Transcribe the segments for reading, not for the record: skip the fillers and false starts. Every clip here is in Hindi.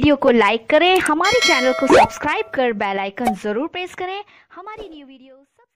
वीडियो को लाइक करें, हमारे चैनल को सब्सक्राइब कर बेल आइकन जरूर प्रेस करें हमारी न्यू वीडियो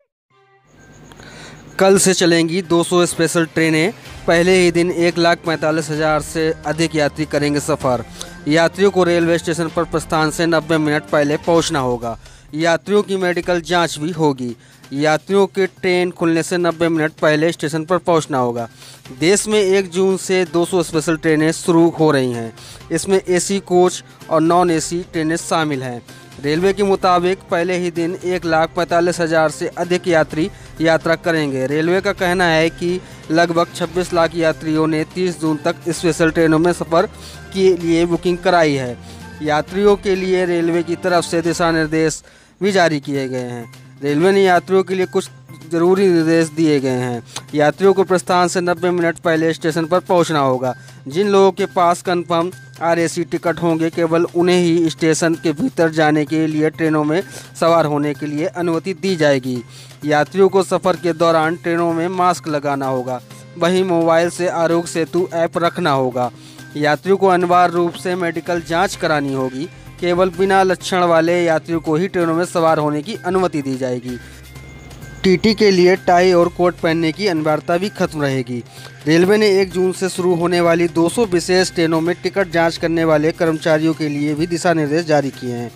कल से चलेंगी 200 स्पेशल ट्रेनें। पहले ही दिन 1,45,000 से अधिक यात्री करेंगे सफ़र। यात्रियों को रेलवे स्टेशन पर प्रस्थान से 90 मिनट पहले पहुंचना होगा। यात्रियों की मेडिकल जांच भी होगी। यात्रियों के ट्रेन खुलने से 90 मिनट पहले स्टेशन पर पहुंचना होगा। देश में 1 जून से 200 स्पेशल ट्रेनें शुरू हो रही हैं। इसमें एसी कोच और नॉन एसी ट्रेनें शामिल हैं। रेलवे के मुताबिक पहले ही दिन 1,45,000 से अधिक यात्री यात्रा करेंगे। रेलवे का कहना है कि लगभग 26 लाख यात्रियों ने 30 जून तक स्पेशल ट्रेनों में सफ़र के लिए बुकिंग कराई है। यात्रियों के लिए रेलवे की तरफ से दिशा निर्देश भी जारी किए गए हैं। रेलवे ने यात्रियों के लिए कुछ ज़रूरी निर्देश दिए गए हैं। यात्रियों को प्रस्थान से 90 मिनट पहले स्टेशन पर पहुंचना होगा। जिन लोगों के पास कंफर्म RAC टिकट होंगे केवल उन्हें ही स्टेशन के भीतर जाने के लिए ट्रेनों में सवार होने के लिए अनुमति दी जाएगी। यात्रियों को सफ़र के दौरान ट्रेनों में मास्क लगाना होगा। वहीं मोबाइल से आरोग्य सेतु ऐप रखना होगा। यात्रियों को अनिवार्य रूप से मेडिकल जांच करानी होगी। केवल बिना लक्षण वाले यात्रियों को ही ट्रेनों में सवार होने की अनुमति दी जाएगी। टीटी के लिए टाई और कोट पहनने की अनिवार्यता भी खत्म रहेगी। रेलवे ने 1 जून से शुरू होने वाली 200 विशेष ट्रेनों में टिकट जांच करने वाले कर्मचारियों के लिए भी दिशा निर्देश जारी किए हैं।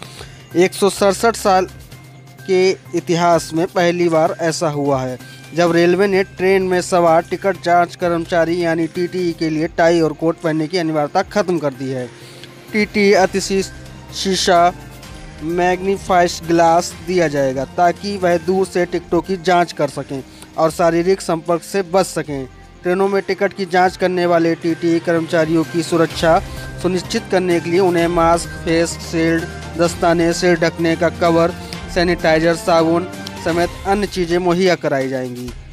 167 साल के इतिहास में पहली बार ऐसा हुआ है जब रेलवे ने ट्रेन में सवार टिकट जांच कर्मचारी यानी TTE के लिए टाई और कोट पहनने की अनिवार्यता खत्म कर दी है। TTE अतिशी शीशा मैग्नीफाइड ग्लास दिया जाएगा ताकि वह दूर से टिकटों की जांच कर सकें और शारीरिक संपर्क से बच सकें। ट्रेनों में टिकट की जांच करने वाले TTE कर्मचारियों की सुरक्षा सुनिश्चित करने के लिए उन्हें मास्क, फेस शील्ड, दस्ताने, सिर ढकने का कवर, सैनिटाइजर, साबुन समेत अन्य चीज़ें मुहैया कराई जाएंगी।